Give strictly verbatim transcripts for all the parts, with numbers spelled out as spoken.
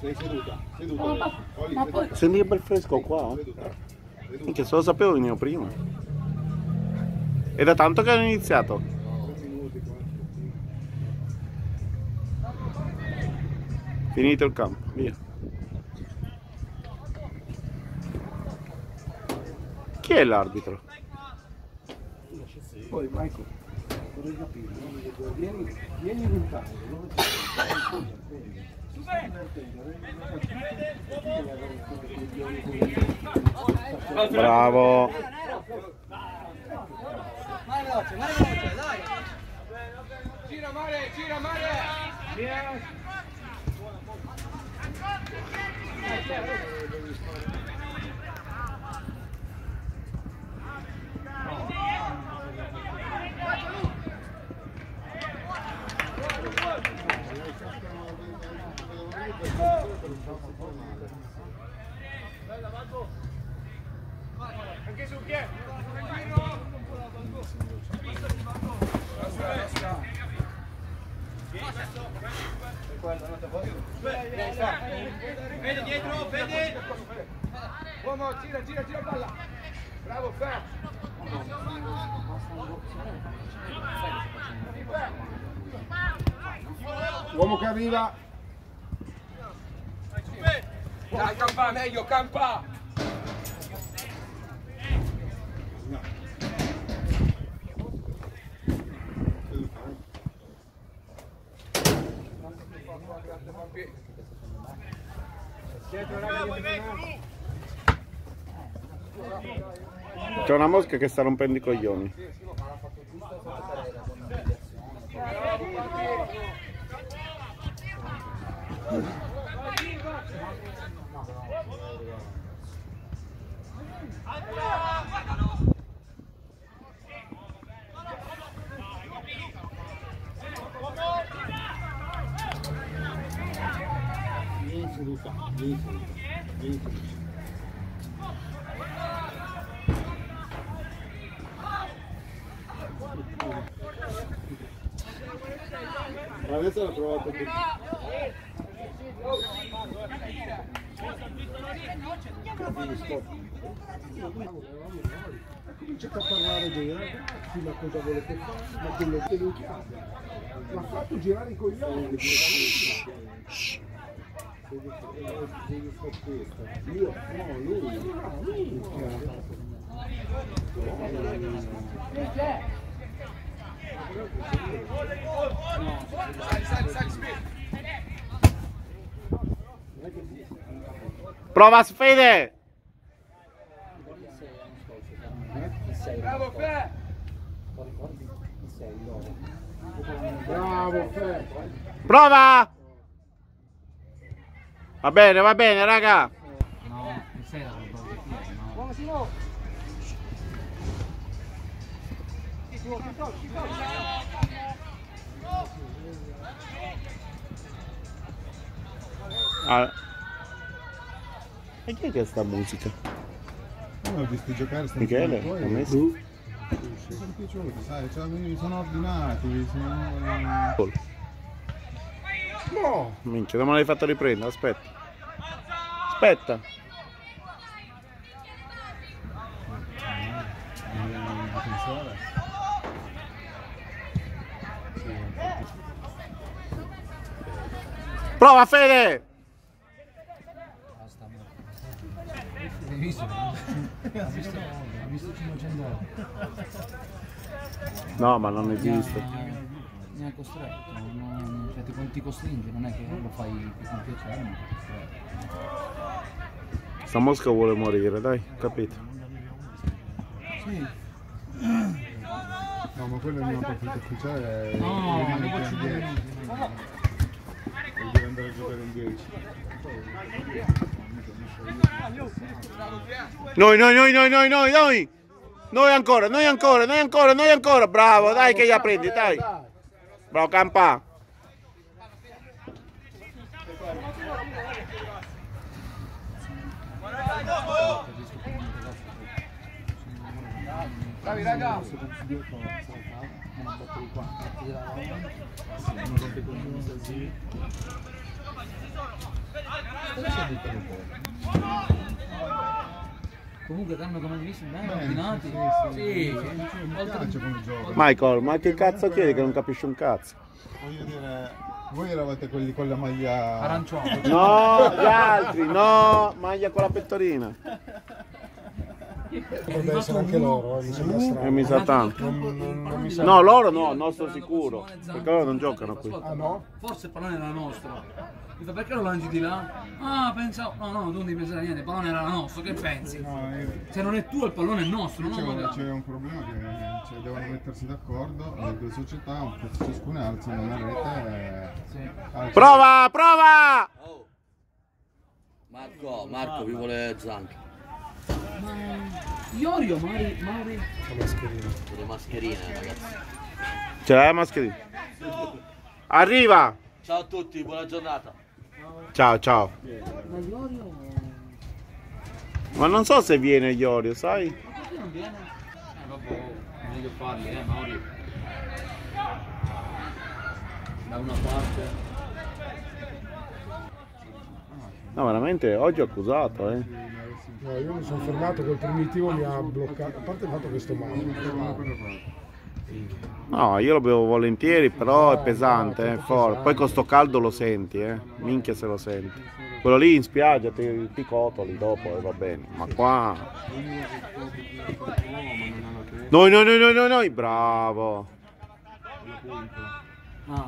Sei seduta, seduta. Senti che bel fresco qua. Minchia, se lo sapevo venivo prima. È da tanto che hanno iniziato. Finito il campo, via. Chi è l'arbitro? Poi Michael, vorrei capire, vieni, vieni in tavolo, dove c'è? Bravo! Mare veloce, mare veloce, dai! Gira mare, gira mare! Anche su chi è? Vedi dietro, vedi! Uomo, gira, gira, gira palla! Bravo, Fer! Uomo che arriva! Dai, campa, meglio, campa! C'è una mosca che sta rompendo i coglioni. Vieni seduta, vieni seduta, vieni seduta. Adesso l'ho provato qui. Ha cominciato a parlare dei ragazzi, ma cosa volete fare, ma quello che lui chiama. L'ha fatto girare i coglioni. Io, no, lui. No, lui. Sali, sali, spingi! Prova Fede! Bravo, Fer! Bravo, Fer. Prova! Va bene, va bene, raga! No, di sera non lo no. Buono, Simo! Ah. E chi è che sta musica? Io ho visto giocare sta Michele? poi, Ha messo? Mi sono piaciuti, sai, cioè, mi sono ordinati, sono... No! Minchia, non me l'hai fatto riprendere, aspetta. Aspetta. Prova Fede! Hai visto? Ha visto, ha visto cinquecento euro. No, ma non esiste. Mi ha costretto, non, cioè, ti, ti costringe, non è che lo fai con piacere, ma ti costretto. Sta mosca vuole morire, dai, capito? Sì. No, ma quello è il mio partito ufficiale. È... No, è dopo cinque minuti. E deve andare a giocare in dieci. Noi, noi, noi, noi, noi, noi, noi! Noi ancora, noi ancora, noi ancora, noi ancora! Bravo, dai che la prendi, dai! Bravo Campa! Bravi raga! Comunque hanno come visto bene, ordinati. Sì, Michael, ma che cazzo chiedi che non capisci un cazzo? Voglio dire, voi eravate quelli con la maglia arancione. No, gli altri, no, maglia con la pettorina. Potrebbe essere anche loro, eh, mi sembra E strano. mi sa tanto. Non, non, non mi sa. No, loro no, il nostro sicuro. Perché loro non giocano qui. Ah no? Forse il pallone era nostro. Mi fa, perché lo lanci di là? Ah, pensavo. No, no, tu non devi pensare a niente, il pallone era nostro, che pensi? No, io- Se non è tuo il pallone è nostro, c'è, no? un, Magari. c'è un problema che cioè, devono mettersi d'accordo le due società, un po' ciascuna alzano una rete e Sì. alzano- Prova, prova! Oh. Marco, Marco, vi vuole Zanca. Iorio, Mari, Mari. La mascherina. Le mascherine, ragazzi. Ce l'hai la mascherina? Arriva! Ciao a tutti, buona giornata. Ciao, ciao. Ma Iorio. Ma non so se viene Iorio, sai? Ma perché non viene? Eh, vabbè, meglio farli, eh, Mauri. Da una parte. No, veramente oggi ho accusato, eh. No, io mi sono fermato, quel primitivo mi ha bloccato, a parte il fatto che sto male. No, io lo bevo volentieri, però è pesante, è forte. Poi con sto caldo lo senti, eh. Minchia se lo senti. Quello lì in spiaggia ti, ti cotoli dopo e va bene. Ma qua... Noi, noi, noi, noi, noi, noi, bravo. Ah,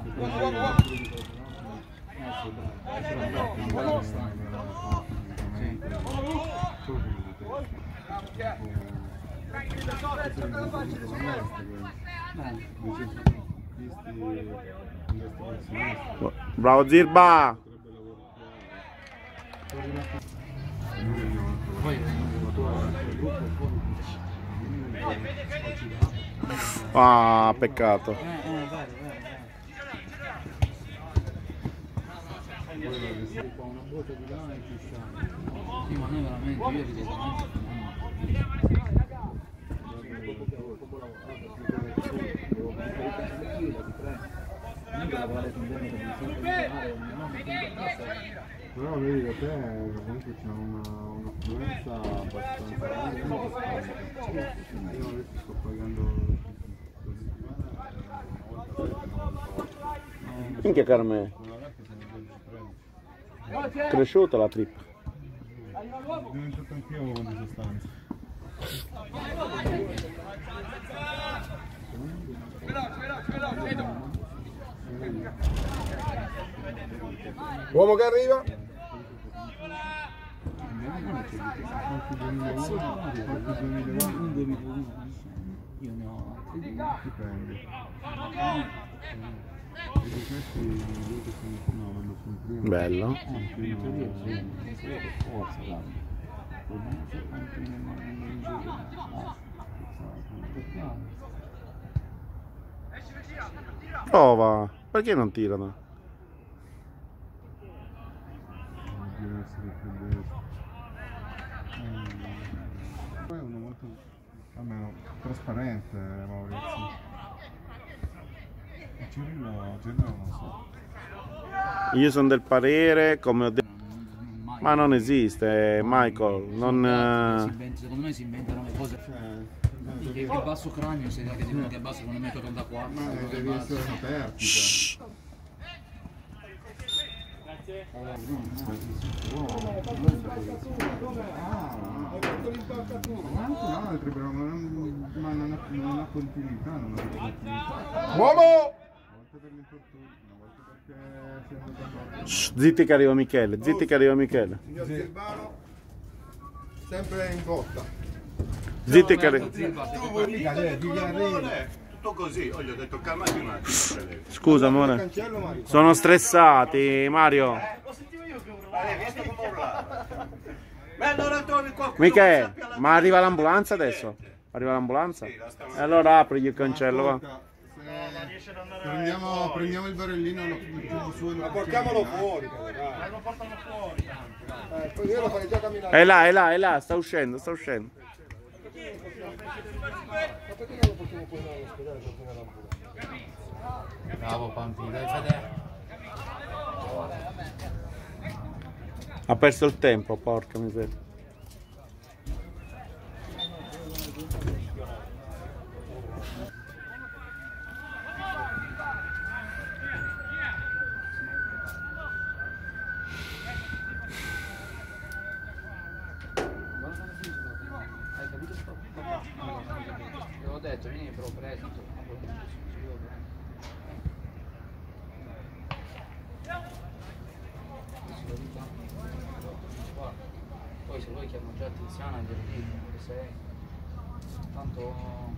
Bravo Zirba. Ah, peccato. eh, eh, vero, vero, vero. Qua una botta di là e ci siamo. Sì, ma noi veramente, io ricordo Però vedi da te comunque c'è una, un'affluenza abbastanza grande. Io adesso sto pagando Minchia Carmè. Cresciuta la trippa. Ho diventato anch'io un uomo di sostanza. Uomo che arriva? io ne ho altri due. Dipende. E di questi due che sono no, vanno sul primo. Bello. Eh, in teoria sì, per forza, guarda. Non so quanti ne mandano in giro. Ah, Prova. Perché non tirano? Deve essere più destro. Poi è uno molto almeno trasparente Maurizio. E Cirillo, Cirillo non so. Io sono del parere, come ho detto. Ma non esiste, Michael. Non. Si eh, inventa- secondo me si inventano le cose. Che, che basso cranio, se che dicono che basso secondo me toccano da qua. Ma devi essere aperti. Cioè. Anche altri però non, ma non ha, non ha continuità, non ha continuità. Uomo! Una volta per l'infortunio, una volta perché si è andato a shh, zitti che arriva Michele, zitti che arriva Michele. Signor Silvano, sempre in botta. Zitti che arriva. Tutto così, oh, gli ho detto calmati un attimo. Scusa amore. Cancello Mario. Sono stressati, Mario. Lo sentivo io che urlavo. Hai visto come urlava? Ma allora trovi qualcuno che Michele, sappia la- ma arriva l'ambulanza adesso? Arriva l'ambulanza? E allora apri il cancello va. Prendiamo, prendiamo il barellino e lo buttiamo su. Ma portiamolo fuori, però, dai. lo portano fuori. Eh, poi io lo farei già camminare. È là, è là, è là, sta uscendo, sta uscendo. Ma perché non lo portiamo poi all'ospedale per prendere l'ambulanza? Bravo Pampi, dai Fede. Ha perso il tempo, porca miseria. Hai capito? Avevo detto, vieni però presto. Poi se vuoi chiamo già Tiziana e glielo dico che sei. Tanto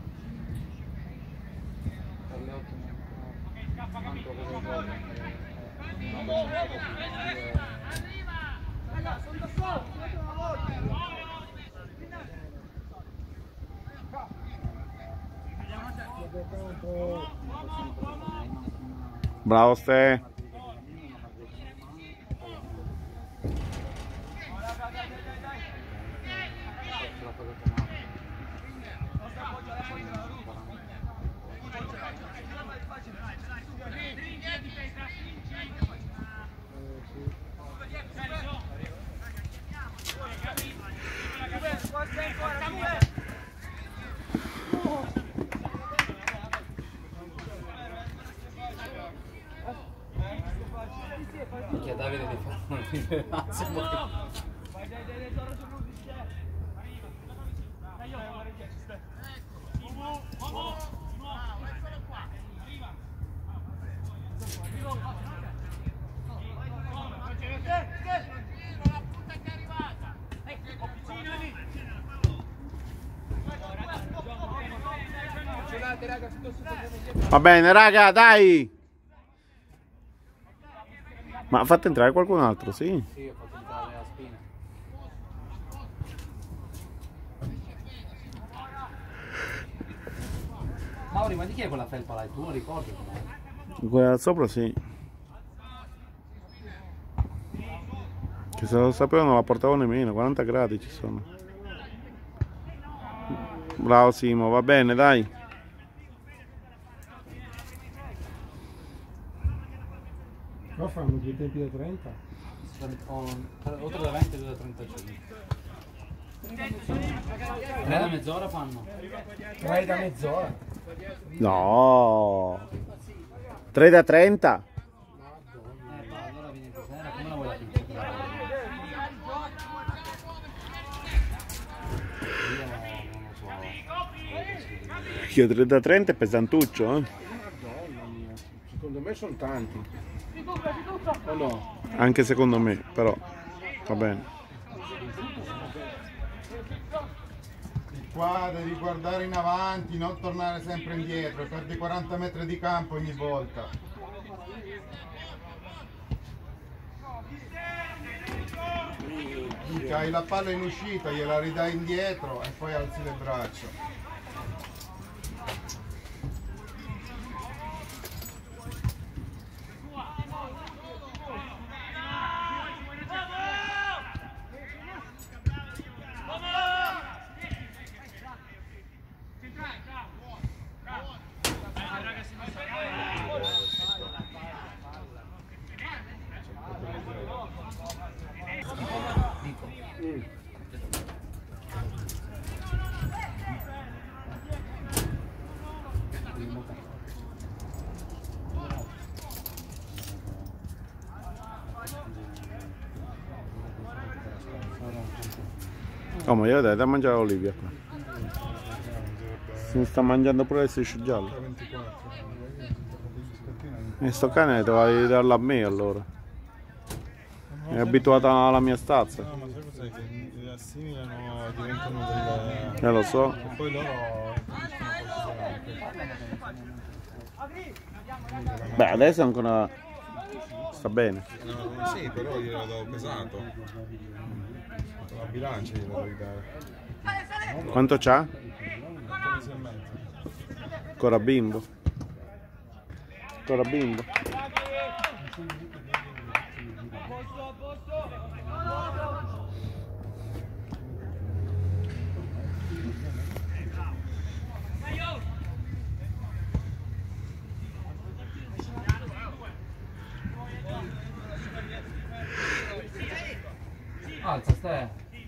per le otto tanto cosa vuoi raga, sono da solo, una volta. Bravo Ste. Perché Davide di fare una rilevanza un po'. Va bene raga, dai! Ma fate entrare qualcun altro, sì? Sì, ho fatto entrare la spina. Mauri, ma di chi è quella felpa là? Tu non ricordi com'è? Quella sopra sì. Che se lo sapevo non la portavo nemmeno, quaranta gradi ci sono. Bravo Simo, va bene, dai. Qua fanno due tempi da trenta. Oltre da venti e due da trentacinque. tre da mezz'ora fanno? tre da mezz'ora. No. tre da trenta. Eh, ma allora vieni stasera, come la vuoi la pizza? Io non lo so. Io tre da trenta è pesantuccio, eh? Madonna mia. Secondo me sono tanti. O no? Anche secondo me, però. Va bene. Qua devi guardare in avanti, non tornare sempre indietro, perdi quaranta metri di campo ogni volta. Hai la palla in uscita, gliela ridai indietro e poi alzi le braccia. Oh, ma io dai da mangiare Olivia qua. Si sta mangiando pure il striscio giallo. E sto cane dovevi darlo a me allora. È abituata alla mia stazza. No, ma sai cos'è? Che li assimilano, diventano delle... Eh lo so. E poi loro... Beh, adesso ancora sta bene. No, sì, però glielo do pesato. La bilancia glielo devi dare. Quanto c'ha? otto mesi e mezzo. Ancora bimbo. Ancora bimbo. Alza, stai.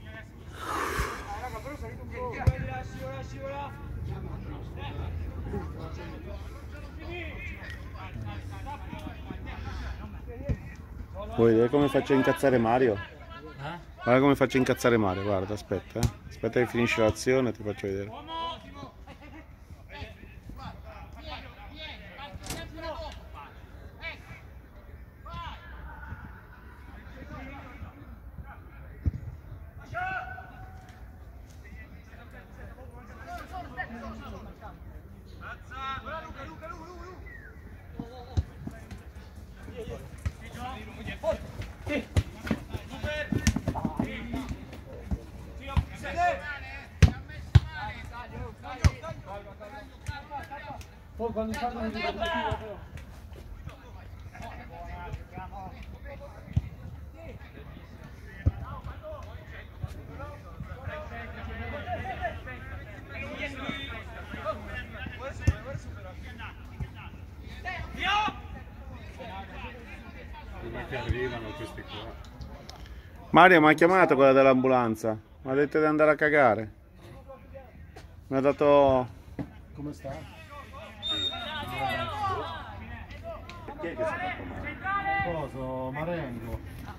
Vuoi vedere come faccio incazzare Mario? Eh? Guarda come faccio incazzare Mario, guarda, aspetta, eh. Aspetta che finisce l'azione e ti faccio vedere. Poi quando fanno il video Prima che arrivano questi qua. Mario mi ha chiamato quella dell'ambulanza, mi ha detto di andare a cagare. Mi ha dato... come sta? Chi è che si è fatto male? Coso, Marengo.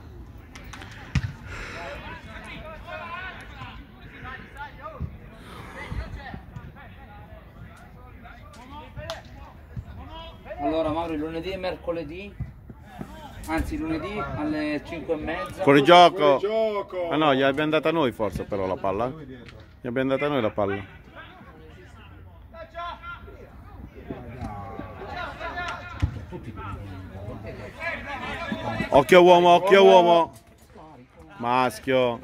Allora Mauro, lunedì e mercoledì, anzi lunedì alle cinque e mezza. Fuori gioco! Gioco! Ah no, gli abbiamo data noi forse però la palla. Gli abbiamo data noi la palla. Occhio uomo, occhio uomo! Maschio!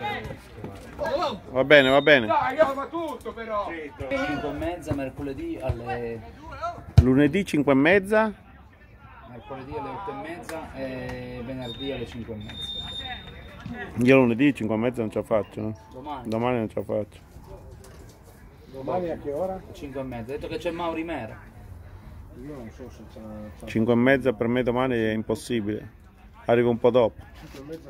Va bene, va bene. Dai, fa tutto però! cinque e mezza mercoledì alle Lunedì cinque e mezza. mercoledì alle otto e mezza e venerdì alle cinque e mezza. Io lunedì cinque e mezza non ce la faccio. No? Domani Domani non ce la faccio. Domani a che ora? cinque e mezza. Ha detto che c'è Mauri Mera. Io non so se c'è... cinque e mezza per me domani è impossibile. Arrivo un po' dopo.